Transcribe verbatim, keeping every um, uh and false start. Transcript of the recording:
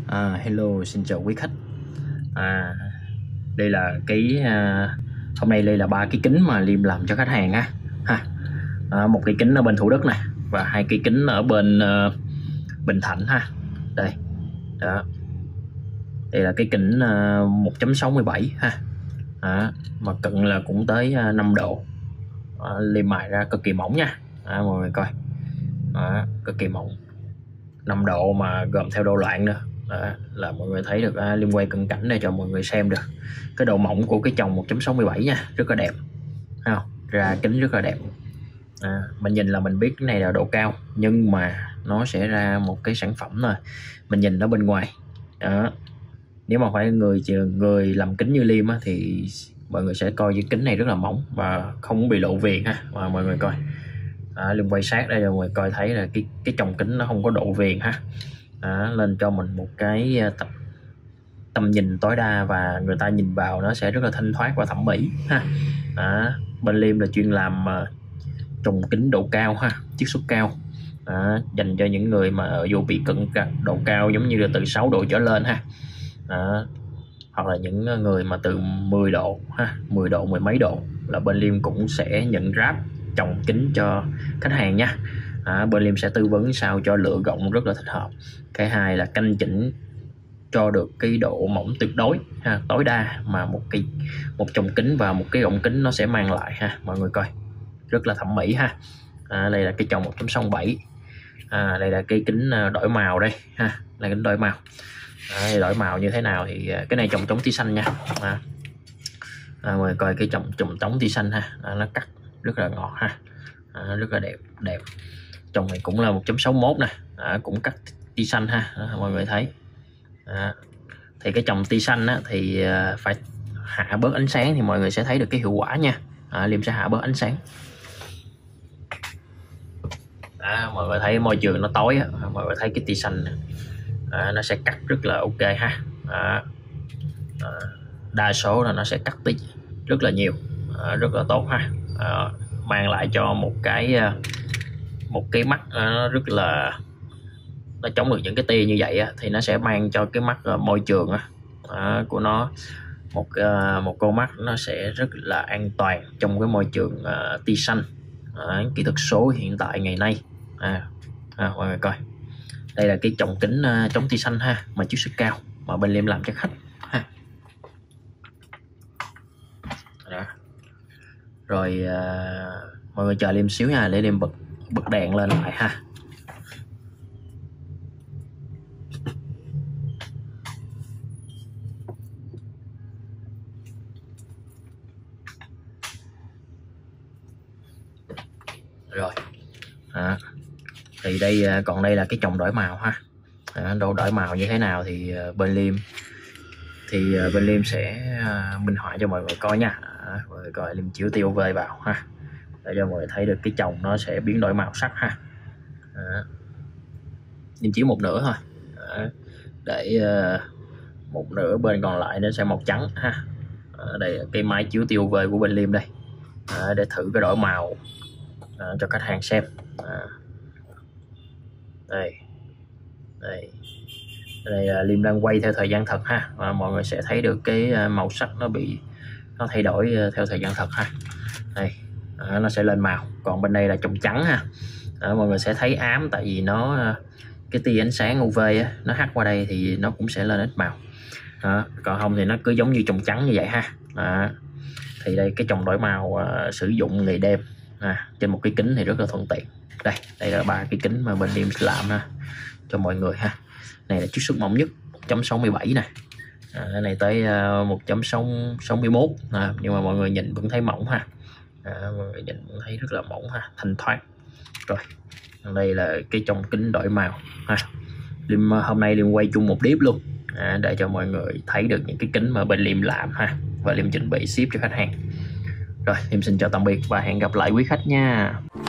À, hello, xin chào quý khách. À, đây là cái à, hôm nay đây là ba cái kính mà Liêm làm cho khách hàng á ha. À, một cái kính ở bên Thủ Đức này và hai cái kính ở bên uh, Bình Thạnh ha. Đây, đó. Đây là cái kính uh, một chấm sáu mươi bảy ha. À, mà cận là cũng tới uh, năm độ. À, Liêm mài ra cực kỳ mỏng nha. À, mọi người coi, à, cực kỳ mỏng, năm độ mà gồm theo độ loạn nữa. Đó, là mọi người thấy được. à, Liêm quay cận cảnh để cho mọi người xem được cái độ mỏng của cái chồng một chấm sáu mươi bảy nha, rất là đẹp, thấy không? Ra kính rất là đẹp. À, mình nhìn là mình biết cái này là độ cao, nhưng mà nó sẽ ra một cái sản phẩm rồi mình nhìn nó bên ngoài đó. Nếu mà phải người người làm kính như Liêm á, thì mọi người sẽ coi cái kính này rất là mỏng và không bị lộ viền ha. Và mọi người coi, à, Liêm quay sát đây rồi mọi người coi thấy là cái cái chồng kính nó không có độ viền ha. À, lên cho mình một cái tập tầm nhìn tối đa và người ta nhìn vào nó sẽ rất là thanh thoát và thẩm mỹ ha. À, bên Liêm là chuyên làm uh, trùng kính độ cao ha, chiết xuất cao, à, dành cho những người mà dù bị cận độ cao giống như là từ sáu độ trở lên ha. À, hoặc là những người mà từ mười độ ha, mười độ mười mấy độ là bên Liêm cũng sẽ nhận ráp trồng kính cho khách hàng nha. À, bên Liêm sẽ tư vấn sao cho lựa gọng rất là thích hợp. Cái hai là canh chỉnh cho được cái độ mỏng tuyệt đối ha, tối đa mà một cái một chồng kính và một cái gọng kính nó sẽ mang lại ha. Mọi người coi rất là thẩm mỹ ha. À, đây là cái chồng một chấm sáu bảy. À, đây là cái kính đổi màu đây ha, là kính đổi màu. À, đổi màu như thế nào thì cái này chồng chống tia xanh nha. À, à, mọi người coi cái chồng chồng chống tia xanh ha. À, nó cắt rất là ngọt ha. À, rất là đẹp đẹp. Chồng này cũng là một chấm sáu mốt nè. À, cũng cắt tia xanh ha. À, mọi người thấy. À, thì cái chồng tia xanh á, thì phải hạ bớt ánh sáng thì mọi người sẽ thấy được cái hiệu quả nha. À, Liêm sẽ hạ bớt ánh sáng. À, mọi người thấy môi trường nó tối á, mọi người thấy cái tia xanh này. À, nó sẽ cắt rất là ok ha. À, à, đa số là nó sẽ cắt tí rất là nhiều, à, rất là tốt ha. À, mang lại cho một cái một cái mắt nó rất là, nó chống được những cái tia như vậy á, thì nó sẽ mang cho cái mắt uh, môi trường á, uh, của nó một uh, một con mắt nó sẽ rất là an toàn trong cái môi trường uh, tia xanh. Uh, kỹ thuật số hiện tại ngày nay. À, à, mọi người coi, đây là cái chồng kính uh, chống tia xanh ha, mà chiết xuất cao mà bên Liêm làm cho khách ha. Đó. Rồi uh, mọi người chờ Liêm xíu nha, để Liêm bật bật đèn lên lại ha. Rồi, à, thì đây còn đây là cái chồng đổi màu ha. À, độ đổi màu như thế nào thì bên Liêm thì bên Liêm sẽ minh họa cho mọi người coi nha. À, mọi người coi Liêm chiếu tia u vê vào ha, để cho mọi người thấy được cái chồng nó sẽ biến đổi màu sắc ha. À, Liêm chiếu một nửa thôi, à, để uh, một nửa bên còn lại nó sẽ màu trắng ha. À, đây là cái máy chiếu tia u vê của bên Liêm đây, à, để thử cái đổi màu À, cho khách hàng xem. À, đây đây đây là Liêm đang quay theo thời gian thật ha, và mọi người sẽ thấy được cái màu sắc nó bị nó thay đổi theo thời gian thật ha. Đây, à, nó sẽ lên màu, còn bên đây là chồng trắng ha. À, mọi người sẽ thấy ám, tại vì nó cái tia ánh sáng u vê á, nó hắt qua đây thì nó cũng sẽ lên ít màu. À, còn không thì nó cứ giống như chồng trắng như vậy ha. À, thì đây cái chồng đổi màu uh, sử dụng ngày đêm. À, trên một cái kính thì rất là thuận tiện. Đây, đây là ba cái kính mà bên Liêm làm ha, cho mọi người ha. Này là chiết xuất mỏng nhất một chấm sáu mươi bảy nè. À, cái này tới uh, một chấm sáu mươi mốt, à, nhưng mà mọi người nhìn vẫn thấy mỏng ha. À, mọi người nhìn vẫn thấy rất là mỏng ha, thanh thoát. Rồi, đây là cái trong kính đổi màu ha. Liêm hôm nay Liêm quay chung một clip luôn, à, để cho mọi người thấy được những cái kính mà bên Liêm làm ha, và Liêm chuẩn bị ship cho khách hàng. Rồi, Liêm xin chào tạm biệt và hẹn gặp lại quý khách nha.